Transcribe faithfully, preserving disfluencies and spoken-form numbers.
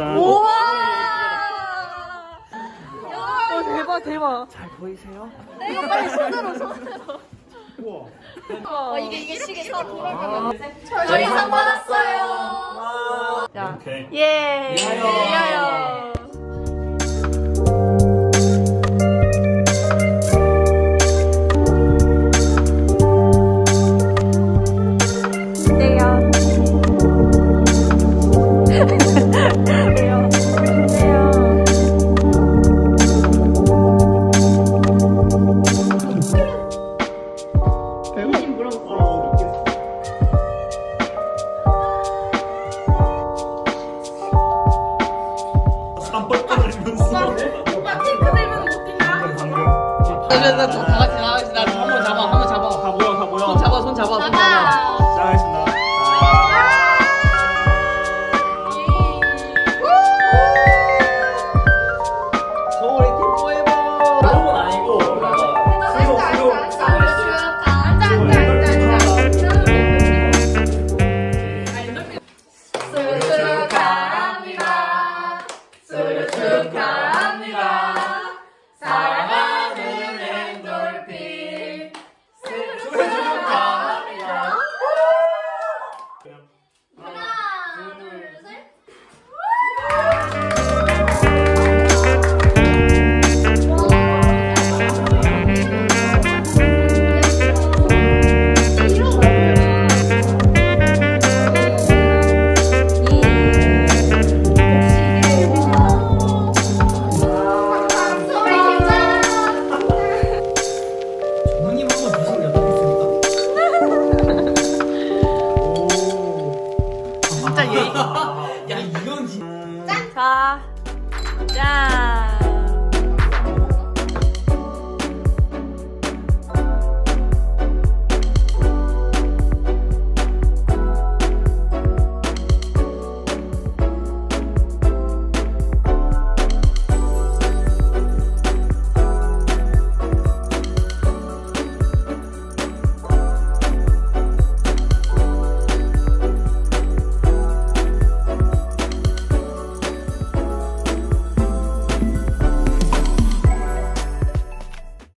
짜잔. 우와! 어, 대박, 대박. 잘 보이세요? 네, 빨리 손으로, 손으로. 우와. 어, 이게, 이게 시계 다 돌아가면. 저희 상 받았어요. 자, 오케이. 예. 위하여. 위하여. 다 같이 다 같이 나 한번 잡아 한번 잡아 다 모여 다 모여. 손 잡아 손 잡아 손 잡아 시작하겠습니다. 서울의 팀 포에버 그런 건 아니고 수요 수요. 수요 축하합니다. 수요 축하합니다. 사랑하는 엔돌핀 수요 축하합니다. 하나, 둘, 셋. 진짜 예의 야 이건 진짜 자 짠